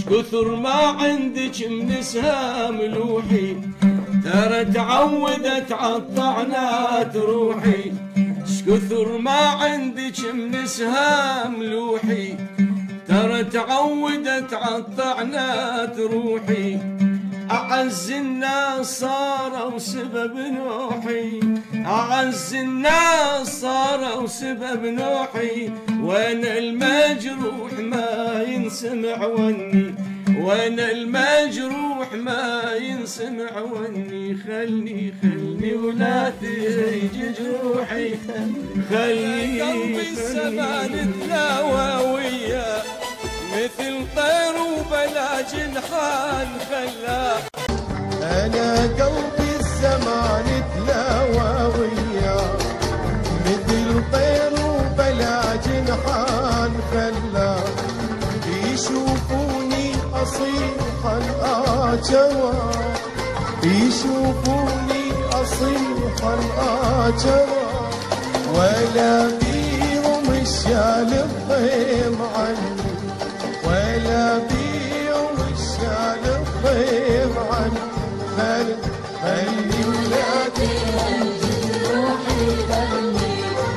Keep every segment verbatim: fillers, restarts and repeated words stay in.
شكثر ما عندك من سهام لوحي، ترى تعودت عالطعنات روحي. شكثر ما عندك من سهام لوحي، ترى تعودت عالطعنات روحي. أعز الناس صاروا سبب نوحي، أعز الناس صاروا سبب نوحي. وأنا المجروح ما ينسمع وني، وأنا المجروح ما ينسمع وني. خلني خلني ولا تهيج جروحي، خلني قلبي الزمان تلاوى وياه، مثل طير وبلا جنحان خلاه. أنا قلبي الزمان تلاوى وياه، مثل طير وبلا جنحان خلاه. يشوفوني أصيح الآجرة، يشوفوني أصيح الآجرة، ولا بيهم الشال الضيم عني، ولا بيهم الشال الضيم عني. خلي خلي ولادي روحي خلي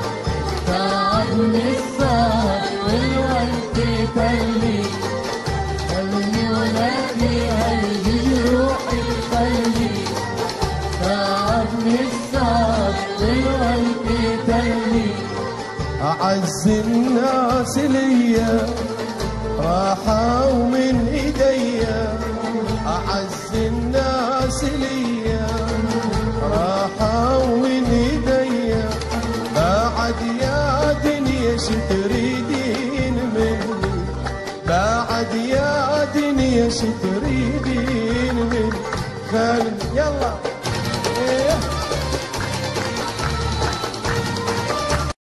تعبني السهر والوقت خلي. خلي ولادي هيجي روحي خلي تعبني السهر والوقت خلي. أعز الناس ليا راحوا من ايديا، أعز الناس ليا راحوا من ايديا. بعد يا دنيا شتريدين مني، بعد يا دنيا شتريدين مني. خلي يلا إيه